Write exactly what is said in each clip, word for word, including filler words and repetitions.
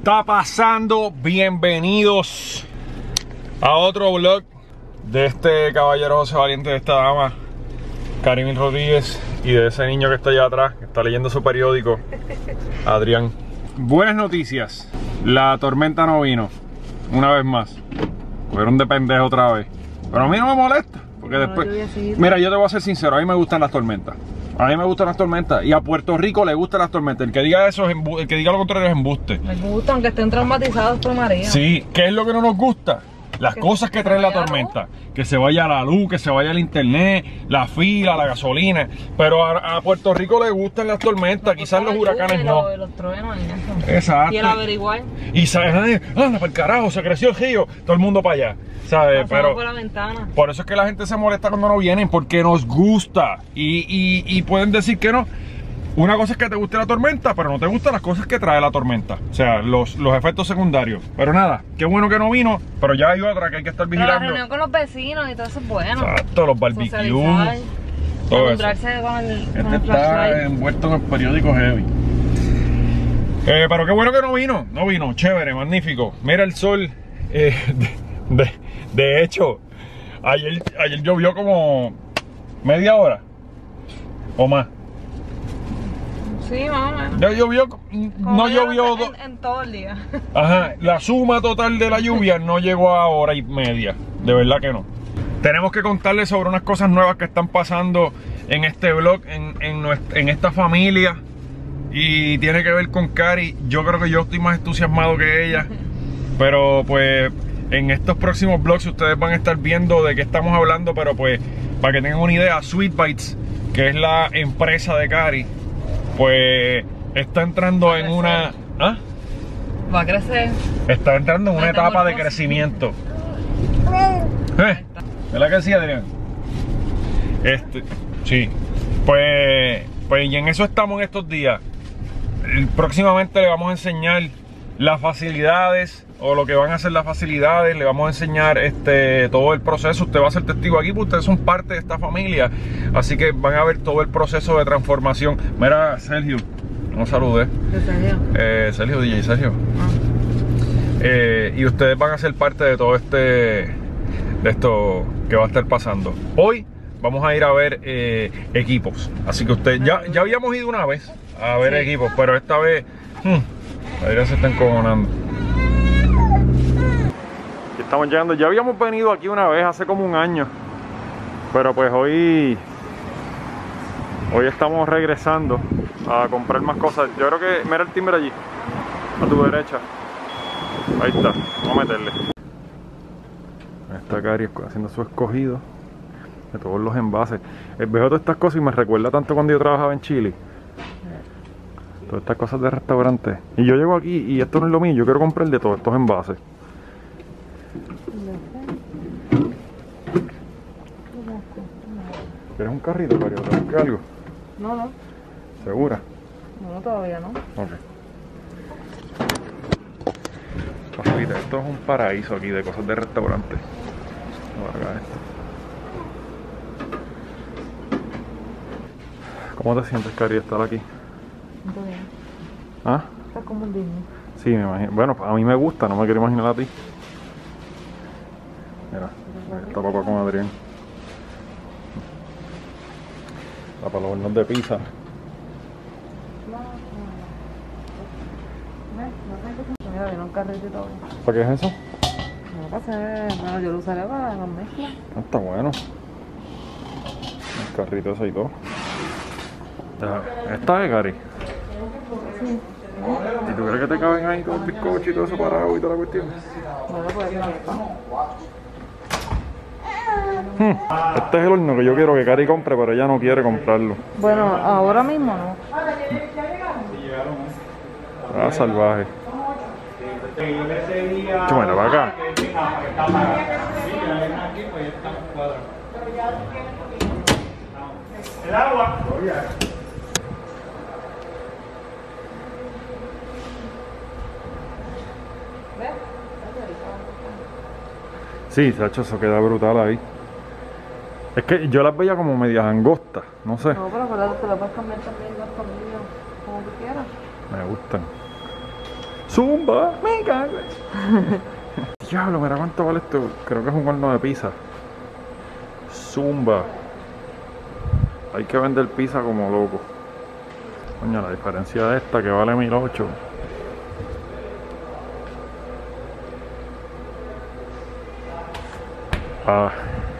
está pasando? Bienvenidos a otro vlog de este caballero José Valiente, de esta dama Karimil Rodríguez y de ese niño que está allá atrás, que está leyendo su periódico, Adrián. Buenas noticias, la tormenta no vino, una vez más. Fueron de pendejo otra vez, pero a mí no me molesta, porque no, después, yo mira, yo te voy a ser sincero, a mí me gustan las tormentas. A mí me gustan las tormentas y a Puerto Rico le gustan las tormentas. El que diga eso es embuste, el que diga lo contrario es embuste. Me gusta, aunque estén traumatizados por María. Sí, ¿qué es lo que no nos gusta? Las que cosas que trae la tormenta. Que se vaya la luz, que se vaya el internet, la fila, la gasolina. Pero a, a Puerto Rico le gustan las tormentas, quizás los huracanes no. Los, los truenos y eso. Exacto. Y el averiguar. Y sabes, anda para el carajo, se creció el río, todo el mundo para allá. ¿Sabes? Pero por la ventana. Por eso es que la gente se molesta cuando no vienen, porque nos gusta. Y, y, y pueden decir que no. Una cosa es que te guste la tormenta, pero no te gustan las cosas que trae la tormenta. O sea, los, los efectos secundarios. Pero nada, qué bueno que no vino, pero ya hay otra que hay que estar vigilando. Pero la reunión con los vecinos y todo eso es bueno. Exacto, los barbecues. Todo eso. Con el, este con el está envuelto en el periódico heavy. Eh, pero qué bueno que no vino. No vino, chévere, magnífico. Mira el sol. Eh, de, de, de hecho, ayer, ayer llovió como media hora o más. Sí, más o menos. Ya llovió, no llovió en, en todo el día. Ajá, la suma total de la lluvia no llegó a hora y media. De verdad que no. Tenemos que contarles sobre unas cosas nuevas que están pasando en este vlog, en, en, nuestra, en esta familia. Y tiene que ver con Cari. Yo creo que yo estoy más entusiasmado que ella. Pero pues en estos próximos vlogs ustedes van a estar viendo de qué estamos hablando. Pero pues para que tengan una idea, Sweet Bites, que es la empresa de Cari, pues está entrando en una... ¿Ah? Va a crecer. Está entrando en una etapa de crecimiento. ¿Eh? ¿Verdad que sí, Adrián? Este, sí. Pues, pues y en eso estamos en estos días. Próximamente le vamos a enseñar las facilidades, o lo que van a hacer las facilidades. Le vamos a enseñar este todo el proceso. Usted va a ser testigo aquí, porque ustedes son parte de esta familia. Así que van a ver todo el proceso de transformación. Mira, Sergio, no saludé. Sergio. Eh, Sergio, D J Sergio. Ah. Eh, y ustedes van a ser parte de todo este, de esto que va a estar pasando. Hoy vamos a ir a ver eh, equipos. Así que ustedes, ya, ya habíamos ido una vez a ver sí. equipos, pero esta vez, hmm, Adrián se está encojonando. Estamos llegando, ya habíamos venido aquí una vez hace como un año, pero pues hoy hoy estamos regresando a comprar más cosas. Yo creo que, mira el timbre allí, a tu derecha, ahí está, vamos a meterle. Está Cari haciendo su escogido de todos los envases. Veo todas estas cosas y me recuerda tanto cuando yo trabajaba en Chile. Todas estas cosas de restaurante. Y yo llego aquí y esto no es lo mío, yo quiero comprar de todos estos envases. ¿Quieres un carrito, Cari? ¿Te busque algo? No, no. ¿Segura? No, todavía no. Ok. Pasita, esto es un paraíso aquí de cosas de restaurante. Acá esto. ¿Cómo te sientes, Cari, estar aquí? Muy bien. ¿Ah? Estás como un niño. Sí, me imagino. Bueno, a mí me gusta, no me quiero imaginar a ti. Mira, está papá con Adrián. La para los hornos de pizza. Mira, viene un carrito y todo. ¿Para qué es eso? No, para hacer, bueno, yo lo usaré para las mezclas. Ah, está bueno. El carrito ese y todo. ¿Esta es, Cari? Sí. ¿Y tú crees que te caben ahí con el bizcocho y todo eso parado y toda la cuestión? Bueno, pues no está. Hmm. Este es el horno que yo quiero que Cari compre, pero ella no quiere comprarlo. Bueno, ahora mismo no. Ah, salvaje. Bueno, para acá. El agua. Sí, Sacho, eso queda brutal ahí. Es que yo las veía como medias angostas, no sé. No, pero acuérdate, te las puedes cambiar también las tornillos como tú quieras. Me gustan. Zumba, me cago. Diablo, mira cuánto vale esto. Creo que es un horno de pizza. Zumba. Hay que vender pizza como loco. Coño, la diferencia de esta que vale mil ocho. Ah,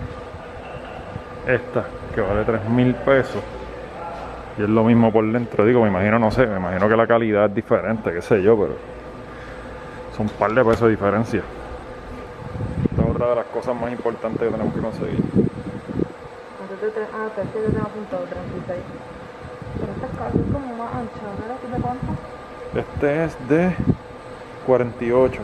esta que vale tres mil pesos. Y es lo mismo por dentro. Digo, me imagino, no sé, me imagino que la calidad es diferente, qué sé yo, pero son un par de pesos de diferencia. Esta es otra de las cosas más importantes que tenemos que conseguir. Ah, pero es que yo tengo apuntado treinta y seis. Pero esta casa es como más ancha, ¿verdad? ¿De cuánto? Este es de cuarenta y ocho.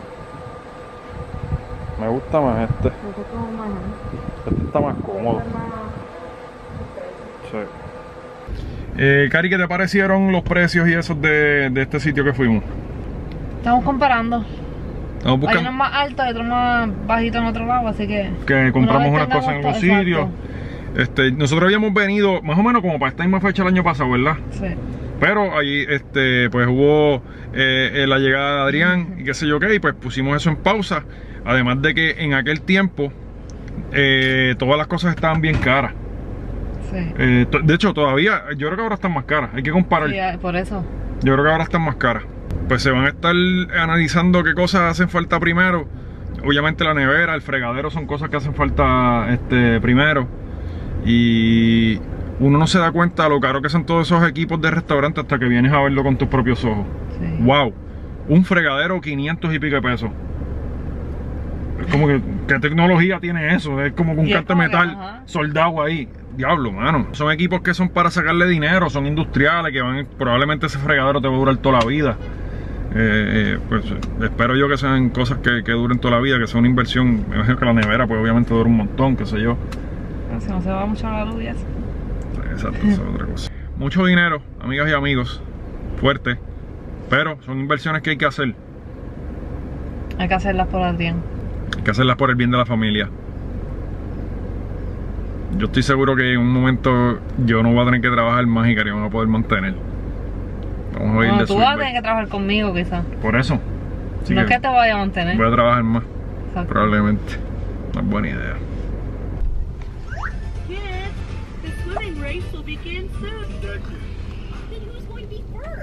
Me gusta más este. Este es como más ancho. Este está más cómodo. Este es más... Sí. Eh, Cari, ¿qué te parecieron los precios y esos de, de este sitio que fuimos? Estamos comparando. Estamos Hay buscando unos más altos y otros más bajitos en otro lado, así que... que compramos una unas vez cosas en tengamos algún todo, sitio. exacto. Este, nosotros habíamos venido más o menos como para esta misma fecha el año pasado, ¿verdad? Sí. Pero allí este, pues hubo eh, la llegada de Adrián y qué sé yo qué, y pues pusimos eso en pausa. Además de que en aquel tiempo eh, todas las cosas estaban bien caras. Sí. Eh, de hecho, todavía, yo creo que ahora están más caras. Hay que comparar. Sí, por eso. Yo creo que ahora están más caras. Pues se van a estar analizando qué cosas hacen falta primero. Obviamente la nevera, el fregadero son cosas que hacen falta este, primero. Y uno no se da cuenta de lo caro que son todos esos equipos de restaurante hasta que vienes a verlo con tus propios ojos. Sí. Wow, un fregadero quinientos y pico de pesos. Es como que, ¿qué tecnología tiene eso? Es como que un Y es cante de como que, metal ajá. soldado ahí. Diablo, mano. Son equipos que son para sacarle dinero, son industriales, que van, probablemente ese fregadero te va a durar toda la vida. Eh, eh, pues espero yo que sean cosas que, que duren toda la vida, que sea una inversión. Me imagino que la nevera pues obviamente dura un montón, qué sé yo. Pero si no se va mucho la luz y eso. Exacto, eso es otra cosa. Mucho dinero, amigas y amigos, fuerte, pero son inversiones que hay que hacer. Hay que hacerlas por Adrián. Hay que hacerlas por el bien de la familia. Yo estoy seguro que en un momento yo no voy a tener que trabajar más y Cari no va a poder mantener. Vamos a ir Bueno, de tú vas a suerte. tener que trabajar conmigo quizás. Por eso. Así No es que que te vaya a mantener. voy a trabajar más, Exacto. probablemente. No es buena idea. Kids, the swimming race will begin soon. Then who's going to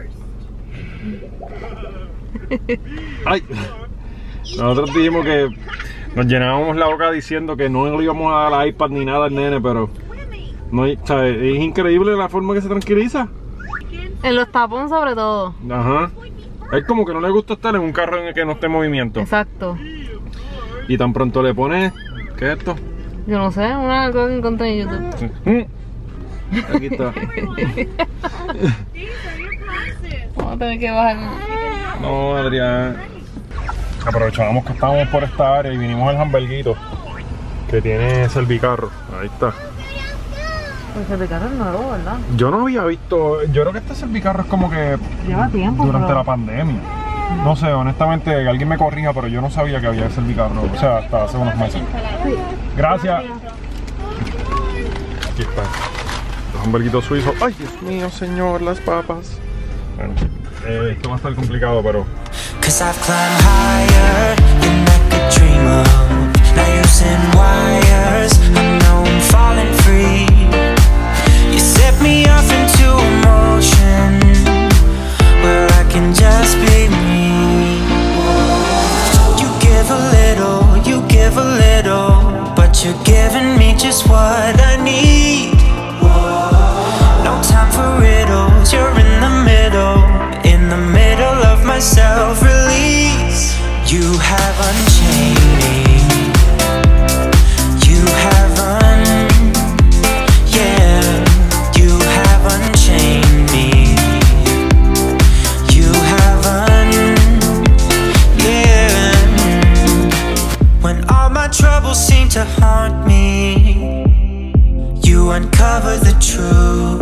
be first? ¡Ay! Nosotros dijimos que nos llenábamos la boca diciendo que no le íbamos a dar iPad ni nada al nene, pero Swimming. no hay, o sea, es increíble la forma que se tranquiliza. En los tapones sobre todo. Ajá. Es como que no le gusta estar en un carro en el que no esté en movimiento. Exacto. Y tan pronto le pones, ¿qué es esto? Yo no sé, una algo que encontré en YouTube. Sí. Mm. Aquí está. Everyone, these are your prizes. Vamos a tener que bajar. No, Adrián. Aprovechábamos que estábamos por esta área y vinimos al hamburguito que tiene Servicarro. Ahí está. Pues el carro es nuevo, ¿verdad? Yo no había visto, yo creo que este Servicarro es como que Lleva tiempo. durante pero... la pandemia. No sé, honestamente, que alguien me corrija, pero yo no sabía que había Servicarro. O sea, hasta hace unos meses. Gracias. Aquí está. Los hamburguitos suizos. Ay, Dios mío, señor, las papas. Bueno, eh, esto va a estar complicado, pero... Cause I've climbed higher than I could dream of. Now using wires, I know I'm falling free. You set me off into emotion where I can just be me. You give a little, you give a little, but you're giving me just what I need. No time for riddles, you're in the middle, in the middle of my self-release. You have unchained me. You have un, yeah. You have unchained me. You have un, yeah. When all my troubles seem to haunt me, you uncover the truth.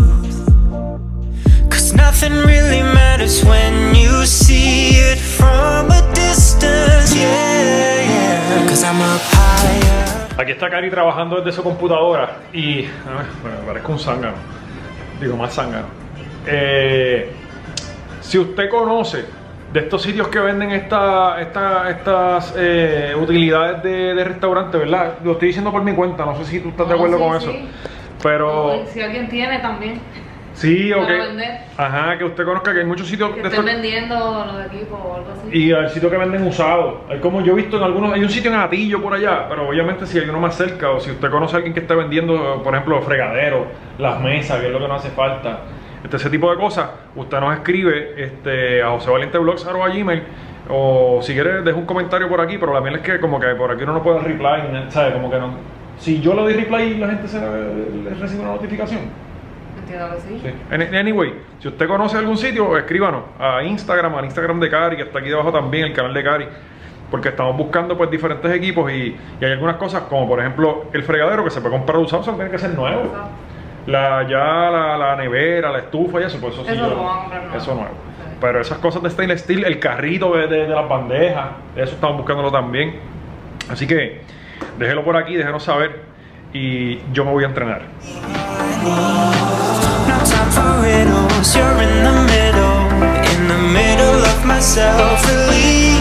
Nothing really matters when you see it from a distance, yeah, yeah. Cause I'm up higher. Aquí está Cari trabajando desde su computadora y... A ver, bueno, me parezco un zángano. Digo, más zángano. Eh, si usted conoce de estos sitios que venden esta, esta, estas eh, utilidades de, de restaurante, ¿verdad? Lo estoy diciendo por mi cuenta, no sé si tú estás de No, acuerdo sí, con sí. eso. Pero... No, si alguien tiene también. Sí, ok. Para vender. Ajá, que usted conozca que hay muchos sitios Que de estén estos- vendiendo los equipos o algo así. y hay sitios que venden usados. Hay como yo he visto en algunos, hay un sitio en Atillo por allá, pero obviamente si hay uno más cerca o si usted conoce a alguien que esté vendiendo, por ejemplo, los fregaderos, las mesas, que es lo que nos hace falta, este, ese tipo de cosas, usted nos escribe este, a josevalienteblogs arroba gmail o si quiere deja un comentario por aquí, pero la mía es que como que por aquí uno no puede reply, ¿sabe? Como que no. Si yo le doy reply, la gente se le recibe una notificación. Entiendo que sí. Sí. Anyway, si usted conoce algún sitio, escríbanos a Instagram, al Instagram de Cari, que está aquí debajo también, el canal de Cari, porque estamos buscando pues diferentes equipos y, y hay algunas cosas como por ejemplo el fregadero que se puede comprar usado, eso tiene que ser nuevo. Exacto. La, ya la, la nevera, la estufa y eso, pues eso sí. Eso yo- lo van a comprar nuevo. Eso nuevo. Sí. Pero esas cosas de stainless steel, el carrito de, de, de las bandejas, eso estamos buscándolo también. Así que déjelo por aquí, déjenos saber y yo me voy a entrenar. No time for riddles, you're in the middle, in the middle of myself, release.